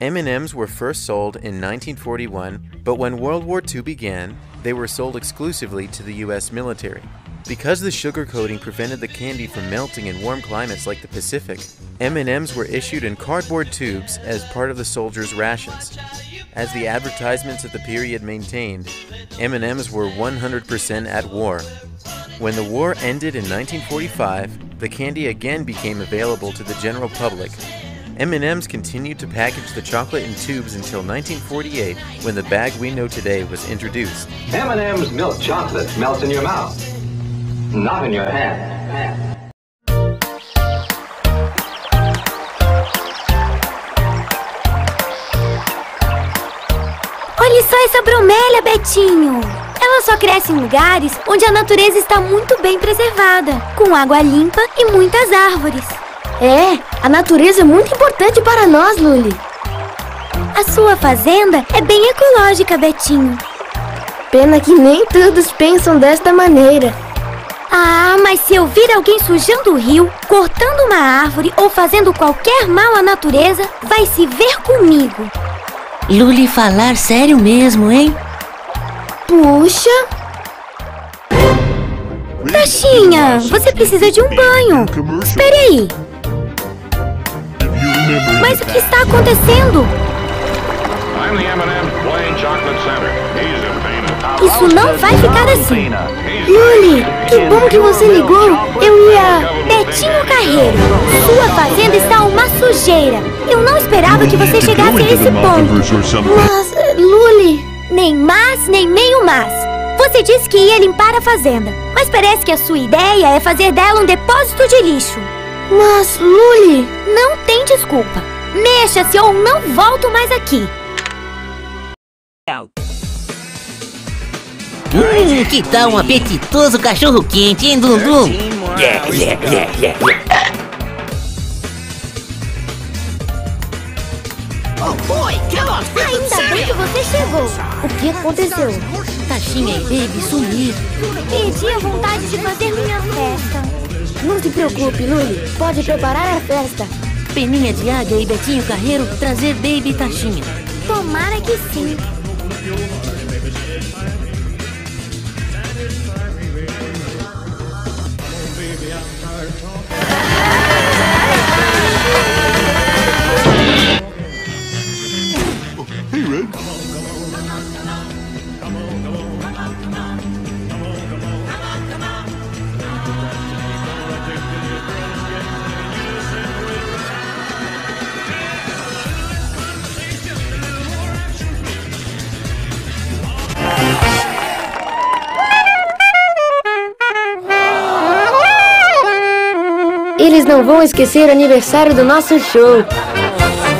M&Ms were first sold in 1941, but when World War II began, they were sold exclusively to the US military. Because the sugar coating prevented the candy from melting in warm climates like the Pacific, M&Ms were issued in cardboard tubes as part of the soldiers' rations. As the advertisements of the period maintained, M&Ms were 100% at war. When the war ended in 1945, the candy again became available to the general public. M&Ms continued to package the chocolate in tubes until 1948, when the bag we know today was introduced. M&M's milk chocolate melts in your mouth, not in your hand. Olha só essa bromélia, Betinho! Ela só cresce em lugares onde a natureza está muito bem preservada, com água limpa e muitas árvores. É, a natureza é muito importante para nós, Luli. A sua fazenda é bem ecológica, Betinho. Pena que nem todos pensam desta maneira. Ah, mas se eu vir alguém sujando o rio, cortando uma árvore ou fazendo qualquer mal à natureza, vai se ver comigo. Luli falar sério mesmo, hein? Puxa! Taxinha, você precisa de um banho. Espere aí. Mas o que está acontecendo? Isso não vai ficar assim. Luli, que bom que você ligou. Eu ia... Betinho Carreiro, sua fazenda está uma sujeira. Eu não esperava que você chegasse a esse ponto. Mas, Luli... Nem mas, nem meio mas. Você disse que ia limpar a fazenda, mas parece que a sua ideia é fazer dela um depósito de lixo. Mas, Luli... Não tem desculpa. Mexa-se ou não volto mais aqui. Que tal um apetitoso cachorro quente, hein, Dundum? Ainda bem que você chegou. O que aconteceu? Taxinha e Baby sumiram. Perdi a vontade de fazer minha festa. Não se preocupe, Luli. Pode preparar a festa. Peninha de Águia e Betinho Carreiro trazer Baby e Taxinha. Tomara que sim. Eles não vão esquecer o aniversário do nosso show.